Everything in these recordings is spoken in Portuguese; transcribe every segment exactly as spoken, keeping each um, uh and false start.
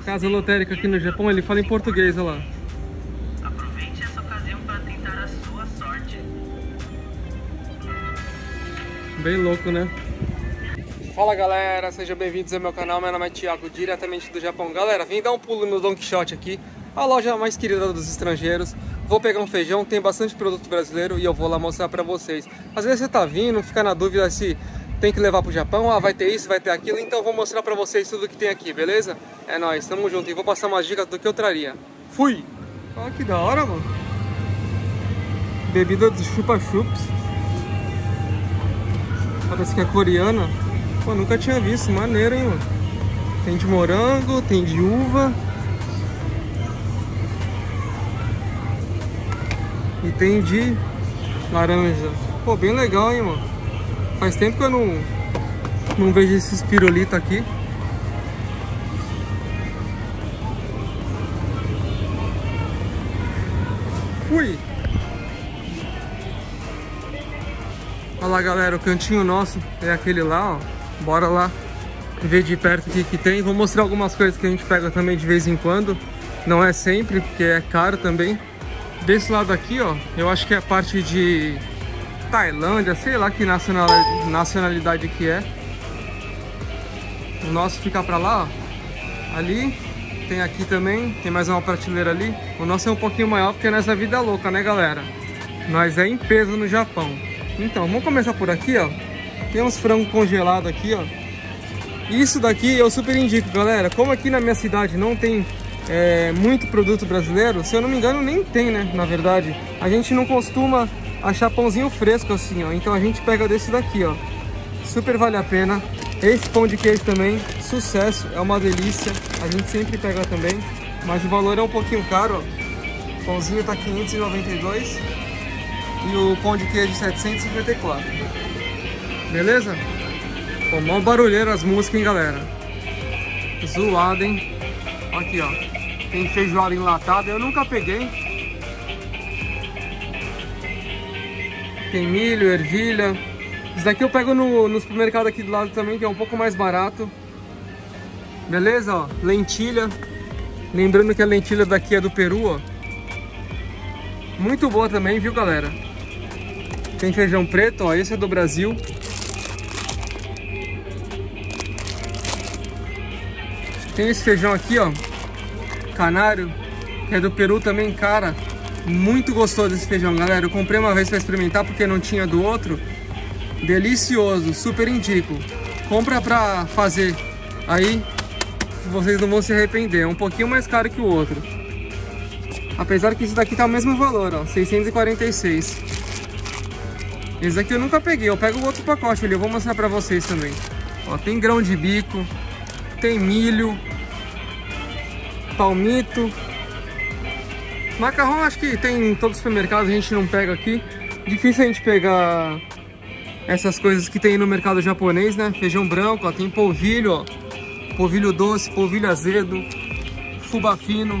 Casa lotérica aqui no Japão, ele fala em português, olha lá. Aproveite essa ocasião para tentar a sua sorte. Bem louco, né? Fala galera, sejam bem-vindos ao meu canal, meu nome é Thiago, diretamente do Japão. Galera, vim dar um pulo no Don Quichote aqui, a loja mais querida dos estrangeiros. Vou pegar um feijão, tem bastante produto brasileiro e eu vou lá mostrar pra vocês. Às vezes você tá vindo, fica na dúvida se tem que levar pro Japão, ah, vai ter isso, vai ter aquilo, então eu vou mostrar pra vocês tudo que tem aqui, beleza? É nóis, tamo junto e vou passar umas dicas do que eu traria. Fui! Olha que da hora, mano. Bebida do chupa-chups. Parece que é coreana. Pô, nunca tinha visto, maneiro, hein, mano. Tem de morango, tem de uva. E tem de laranja. Pô, bem legal, hein, mano. Faz tempo que eu não, não vejo esses pirulita aqui. Fui! Olha lá, galera, o cantinho nosso é aquele lá, ó. Bora lá ver de perto o que que tem. Vou mostrar algumas coisas que a gente pega também de vez em quando. Não é sempre, porque é caro também. Desse lado aqui, ó, eu acho que é a parte de Tailândia, sei lá que nacionalidade, nacionalidade que é. O nosso fica pra lá, ó. Ali, tem aqui também, tem mais uma prateleira ali. O nosso é um pouquinho maior, porque nessa vida é louca, né, galera? Nós é em peso no Japão. Então, vamos começar por aqui, ó. Tem uns frangos congelados aqui, ó. Isso daqui eu super indico, galera. Como aqui na minha cidade não tem é, muito produto brasileiro, se eu não me engano nem tem, né, na verdade. A gente não costuma achar pãozinho fresco assim, ó. Então a gente pega desse daqui, ó. Super vale a pena. Esse pão de queijo também, sucesso, é uma delícia. A gente sempre pega também, mas o valor é um pouquinho caro, ó. O pãozinho tá quinhentos e noventa e dois e o pão de queijo setecentos e cinquenta e quatro. Beleza? Pô, mó barulheiro as músicas, hein, galera? Zoado, hein? Aqui, ó. Tem feijoada enlatada, eu nunca peguei. Tem milho, ervilha. Isso daqui eu pego no, no supermercado aqui do lado também, que é um pouco mais barato. Beleza, ó. Lentilha. Lembrando que a lentilha daqui é do Peru, ó. Muito boa também, viu, galera? Tem feijão preto, ó. Esse é do Brasil. Tem esse feijão aqui, ó. Canário, que é do Peru também, cara. Muito gostoso esse feijão, galera. Eu comprei uma vez para experimentar porque não tinha do outro. Delicioso, super indico. Compra pra fazer. Aí vocês não vão se arrepender. É um pouquinho mais caro que o outro. Apesar que esse daqui tá o mesmo valor, ó, seiscentos e quarenta e seis. Esse daqui eu nunca peguei. Eu pego o outro pacote ali, eu vou mostrar pra vocês também. Ó, tem grão de bico, tem milho, palmito. Macarrão acho que tem em todos os supermercados, a gente não pega aqui. Difícil a gente pegar essas coisas que tem no mercado japonês, né? Feijão branco, ó, tem polvilho, ó. Polvilho doce, polvilho azedo, fubá fino.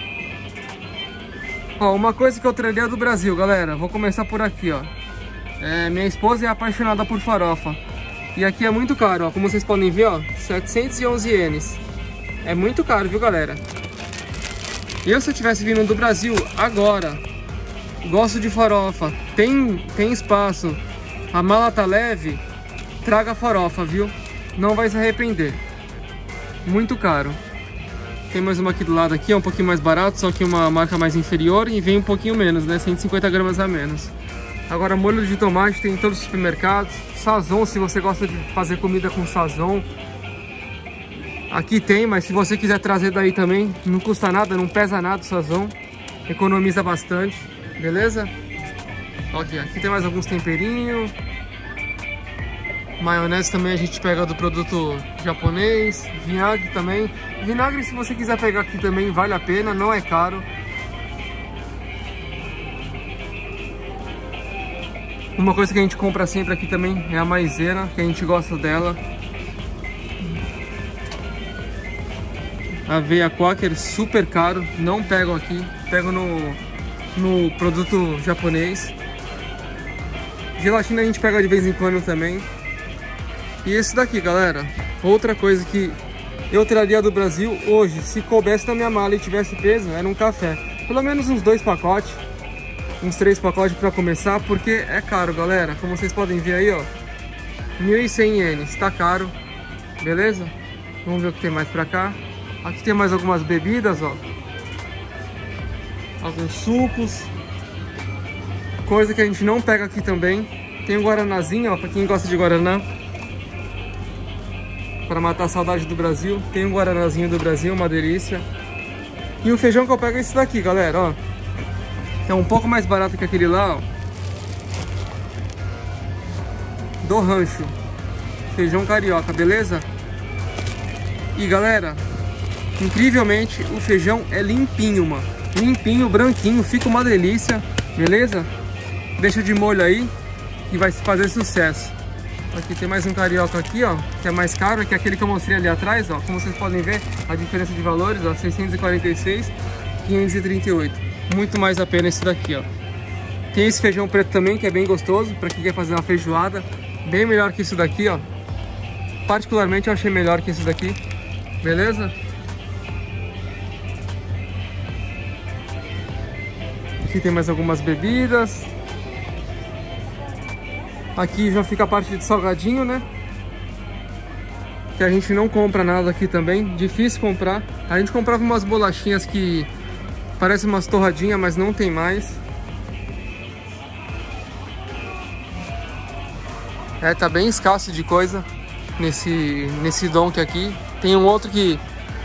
Ó, uma coisa que eu traria do Brasil, galera. Vou começar por aqui, ó. É, minha esposa é apaixonada por farofa. E aqui é muito caro, ó. Como vocês podem ver, ó, setecentos e onze ienes. É muito caro, viu, galera? Eu, se eu tivesse vindo do Brasil agora, gosto de farofa, tem, tem espaço, a mala tá leve, traga farofa, viu? Não vai se arrepender. Muito caro. Tem mais uma aqui do lado aqui, é um pouquinho mais barato, só que uma marca mais inferior e vem um pouquinho menos, né? cento e cinquenta gramas a menos. Agora, molho de tomate tem em todos os supermercados. Sazon, se você gosta de fazer comida com sazon, aqui tem, mas se você quiser trazer daí também, não custa nada, não pesa nada o sazon. Economiza bastante, beleza? Ok, aqui tem mais alguns temperinhos. Maionese também a gente pega do produto japonês. Vinagre também. Vinagre, se você quiser pegar aqui também, vale a pena, não é caro. Uma coisa que a gente compra sempre aqui também é a maisena, que a gente gosta dela. Aveia Quaker, super caro, não pego aqui, pego no, no produto japonês. Gelatina a gente pega de vez em quando também. E esse daqui, galera, outra coisa que eu traria do Brasil hoje, se coubesse na minha mala e tivesse peso, era um café. Pelo menos uns dois pacotes, uns três pacotes para começar, porque é caro, galera. Como vocês podem ver aí, ó, mil e cem ienes, tá caro, beleza? Vamos ver o que tem mais pra cá. Aqui tem mais algumas bebidas, ó, alguns sucos, coisa que a gente não pega aqui também. Tem um guaranazinho, ó, pra quem gosta de guaraná, para matar a saudade do Brasil. Tem um guaranazinho do Brasil, uma delícia. E o feijão que eu pego é esse daqui, galera, ó. É um pouco mais barato que aquele lá, ó, do rancho. Feijão carioca, beleza? E galera, incrivelmente o feijão é limpinho, mano. Limpinho, branquinho, fica uma delícia, beleza? Deixa de molho aí e vai fazer sucesso. Aqui tem mais um carioca aqui, ó, que é mais caro, que é aquele que eu mostrei ali atrás, ó. Como vocês podem ver, a diferença de valores, ó, seiscentos e quarenta e seis, quinhentos e trinta e oito. Muito mais a pena esse daqui, ó. Tem esse feijão preto também, que é bem gostoso, pra quem quer fazer uma feijoada. Bem melhor que isso daqui, ó. Particularmente eu achei melhor que esse daqui, beleza? Aqui tem mais algumas bebidas. Aqui já fica a parte de salgadinho, né? Que a gente não compra nada aqui também. Difícil comprar. A gente comprava umas bolachinhas que parecem umas torradinhas, mas não tem mais. É, tá bem escasso de coisa nesse, nesse Donk aqui. Tem um outro que...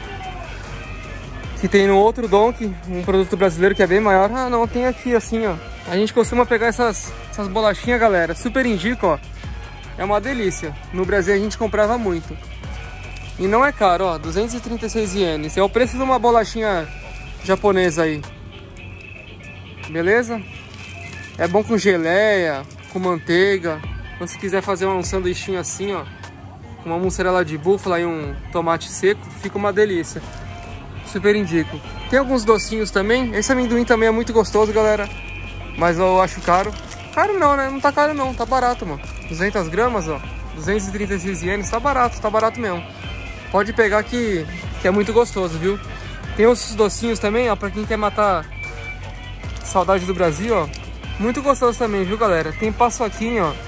Que tem no outro Donk, um produto brasileiro que é bem maior. Ah, não, tem aqui assim, ó. A gente costuma pegar essas, essas bolachinhas, galera. Super indico, ó. É uma delícia. No Brasil a gente comprava muito. E não é caro, ó. duzentos e trinta e seis ienes. É o preço de uma bolachinha japonesa aí. Beleza? É bom com geleia, com manteiga. Quando você quiser fazer um sanduichinho assim, ó, com uma mussarela de búfala e um tomate seco, fica uma delícia. Super indico. Tem alguns docinhos também. Esse amendoim também é muito gostoso, galera. Mas eu acho caro. Caro não, né? Não tá caro não. Tá barato, mano. duzentas gramas, ó. duzentos e trinta e seis ienes. Tá barato. Tá barato mesmo. Pode pegar que, que é muito gostoso, viu? Tem os docinhos também, ó. Pra quem quer matar saudade do Brasil, ó. Muito gostoso também, viu, galera? Tem paçoquinha, ó.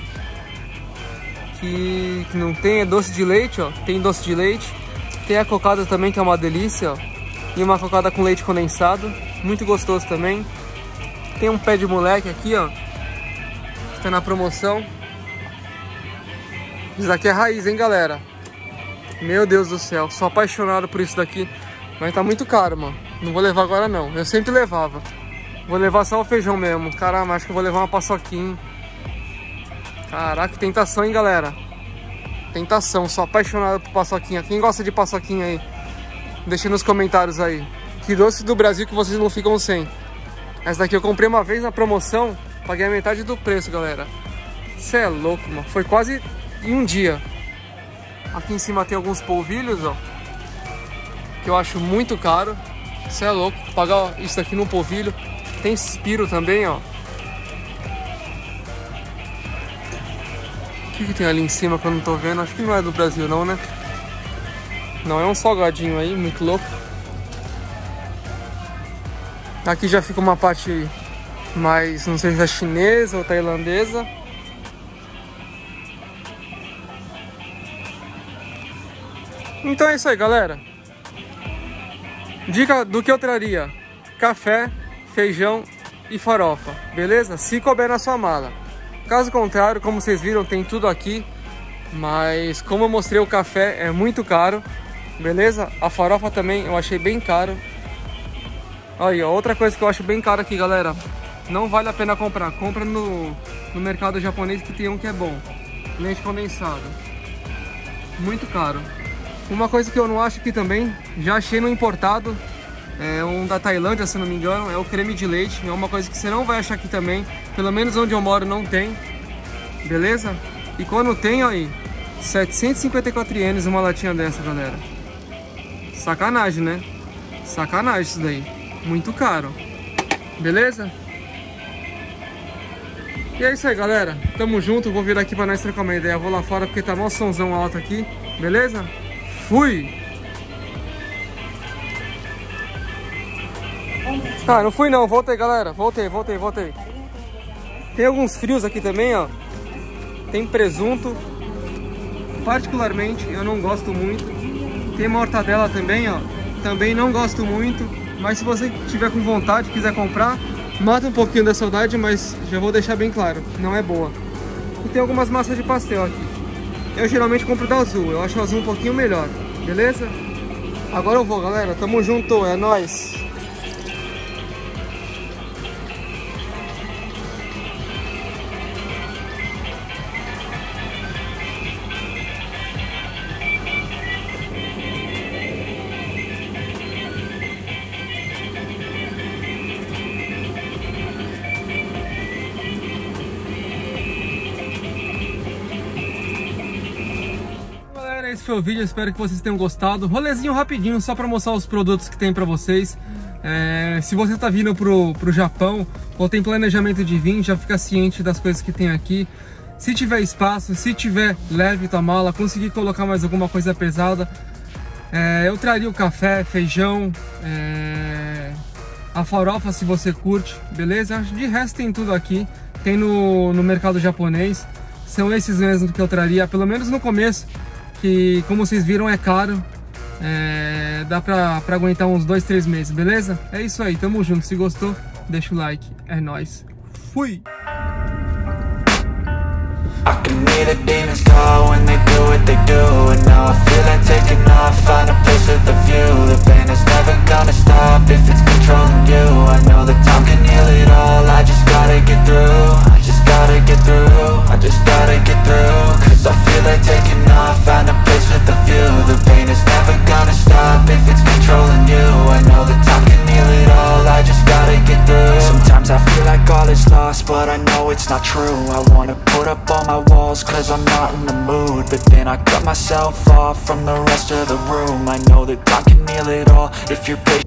Que, que não tem. É doce de leite, ó. Tem doce de leite. Tem a cocada também, que é uma delícia, ó. E uma cocada com leite condensado. Muito gostoso também. Tem um pé de moleque aqui, ó. Que tá na promoção. Isso daqui é raiz, hein, galera? Meu Deus do céu. Sou apaixonado por isso daqui. Mas tá muito caro, mano. Não vou levar agora, não. Eu sempre levava. Vou levar só o feijão mesmo. Caramba, acho que eu vou levar uma paçoquinha. Caraca, que tentação, hein, galera? Tentação, sou apaixonado por paçoquinha. Quem gosta de paçoquinha aí? Deixa nos comentários aí. Que doce do Brasil que vocês não ficam sem. Essa daqui eu comprei uma vez na promoção. Paguei a metade do preço, galera. Cê é louco, mano. Foi quase em um dia. Aqui em cima tem alguns polvilhos, ó. Que eu acho muito caro. Cê é louco. Pagar isso aqui no polvilho. Tem Spiro também, ó. O que, que tem ali em cima que eu não tô vendo? Acho que não é do Brasil não, né? Não, é um salgadinho aí, muito louco. Aqui já fica uma parte mais, não sei se é chinesa ou tailandesa. Então é isso aí, galera. Dica do que eu traria: café, feijão e farofa, beleza? Se couber na sua mala. Caso contrário, como vocês viram, tem tudo aqui. Mas como eu mostrei, o café é muito caro, beleza? A farofa também eu achei bem caro. Aí, ó, outra coisa que eu acho bem caro aqui, galera. Não vale a pena comprar. Compra no, no mercado japonês, que tem um que é bom. Leite condensado. Muito caro. Uma coisa que eu não acho aqui também, já achei no importado. É um da Tailândia, se não me engano, é o creme de leite. É uma coisa que você não vai achar aqui também. Pelo menos onde eu moro não tem. Beleza? E quando tem, ó aí, setecentos e cinquenta e quatro ienes uma latinha dessa, galera. Sacanagem, né? Sacanagem isso daí. Muito caro. Beleza? E é isso aí, galera. Tamo junto. Vou vir aqui pra nós trocar uma ideia. Vou lá fora porque tá mó somzão alto aqui. Beleza? Fui! Ah, não fui não, voltei galera, voltei, voltei, voltei. Tem alguns frios aqui também, ó. Tem presunto. Particularmente, eu não gosto muito. Tem mortadela também, ó. Também não gosto muito. Mas se você tiver com vontade, quiser comprar, mata um pouquinho da saudade, mas já vou deixar bem claro, não é boa. E tem algumas massas de pastel aqui. Eu geralmente compro da Azul, eu acho o Azul um pouquinho melhor, beleza? Agora eu vou, galera, tamo junto, é nóis! Esse foi o vídeo, espero que vocês tenham gostado. Rolezinho rapidinho, só para mostrar os produtos que tem para vocês. É, se você está vindo pro, pro Japão ou tem planejamento de vir, já fica ciente das coisas que tem aqui. Se tiver espaço, se tiver leve tua mala, conseguir colocar mais alguma coisa pesada, é, eu traria o café, feijão, é, a farofa se você curte, beleza? De resto tem tudo aqui, tem no, no mercado japonês. São esses mesmos que eu traria, pelo menos no começo, que como vocês viram é caro, é, dá pra, pra aguentar uns dois, três meses, beleza? É isso aí, tamo junto, se gostou, deixa o like, é nóis, fui! I can hear the demons call when they do what they do. And now I feel like taking off, find a place with a view. The pain is never gonna stop if it's controlling you. I know that time can heal it all, I just gotta get through. I just gotta get through, I just gotta get through. Cause I feel like taking off, find a place with a view. The pain is never gonna stop if it's controlling you. I know that time can heal it all, I just gotta get through. Sometimes I feel like all is lost, but I know it's not true. I wanna put up all my walls cause I'm not in the mood, but then I cut myself off from the rest of the room. I know that time can heal it all if you're patient.